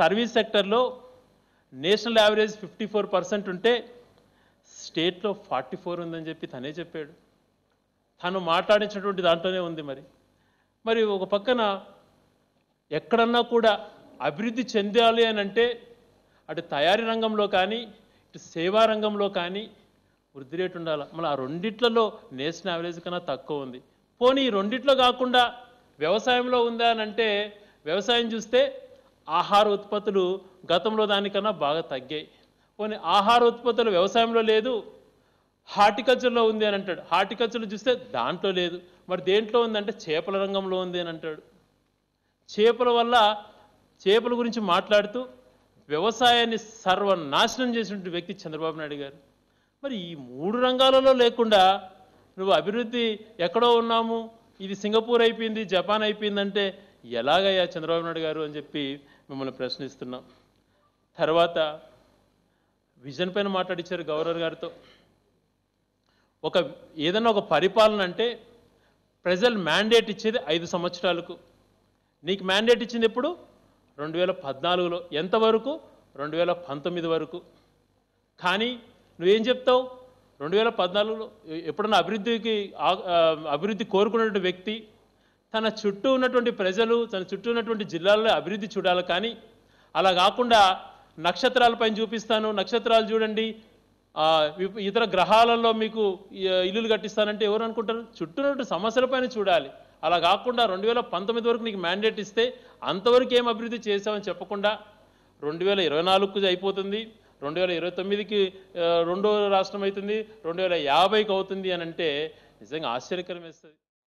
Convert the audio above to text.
Service సెక్టర్లో national average 54% ఉంటే స్టేట్లో 44 ఉందని చెప్పి తనే చెప్పాడు. తను మాట్లాడించినటువంటి దాంట్లోనే ఉంది. మరి ఒక పక్కన ఎక్కడన్నా కూడా అభివృద్ధి చెందాలి అని అంటే అటు తయారీ రంగంలో కానీ ఇటు సేవా రంగంలో కానీ వృద్ధి రేటు ఉండాలి. మళ్ళీ ఆ రెండిట్లలో నేషనల్ యావరేజ్ కన్నా తక్కువ ఉంది. పోనీ ఈ రెండిట్లో కాకుండా వ్యవసాయంలో ఉందా అని అంటే వ్యవసాయం చూస్తే ఆహార ఉత్పత్తులు గతంలో దానికన్నా బాగా తగ్గాయి. పోనీ ఆహార ఉత్పత్తులు వ్యవసాయంలో లేదు, హార్టికల్చర్లో ఉంది అని అంటాడు. హార్టికల్చర్లో చూస్తే దాంట్లో లేదు. మరి దేంట్లో ఉందంటే చేపల రంగంలో ఉంది అని అంటాడు. చేపల గురించి మాట్లాడుతూ వ్యవసాయాన్ని సర్వనాశనం చేసినటువంటి వ్యక్తి చంద్రబాబు నాయుడు గారు. మరి ఈ 3 రంగాలలో లేకుండా నువ్వు అభివృద్ధి ఎక్కడో ఉన్నాము, ఇది సింగపూర్ అయిపోయింది, జపాన్ అయిపోయిందంటే ఎలాగయ్యా చంద్రబాబు నాయుడు గారు అని చెప్పి మిమ్మల్ని ప్రశ్నిస్తున్నాం. తర్వాత విజన్ పైన మాట్లాడించారు గవర్నర్ గారితో. ఏదన్నా ఒక పరిపాలన అంటే ప్రజలు మ్యాండేట్ ఇచ్చేది 5 సంవత్సరాలకు. నీకు మ్యాండేట్ ఇచ్చింది ఎప్పుడు? 2014లో. ఎంతవరకు? 2019 వరకు. కానీ నువ్వేం చెప్తావు? 2014లో ఎప్పుడన్నా అభివృద్ధి కోరుకున్నటువంటి వ్యక్తి తన చుట్టూ ఉన్నటువంటి ప్రజలు, తన చుట్టూ ఉన్నటువంటి జిల్లాల్లో అభివృద్ధి చూడాలి. కానీ అలా కాకుండా నక్షత్రాలపైన చూపిస్తాను, నక్షత్రాలు చూడండి, ఇతర గ్రహాలలో మీకు ఇల్లులు కట్టిస్తానంటే ఎవరు అనుకుంటారు? చుట్టూ ఉన్నటువంటి సమస్యలపైన చూడాలి. అలా కాకుండా 2019 వరకు నీకు మ్యాండేట్ ఇస్తే అంతవరకు ఏం అభివృద్ధి చేసామని చెప్పకుండా 2024కు అయిపోతుంది, 2029కి రెండో రాష్ట్రం అవుతుంది, 2050కి అవుతుంది అని అంటే నిజంగా ఆశ్చర్యకరం వేస్తుంది.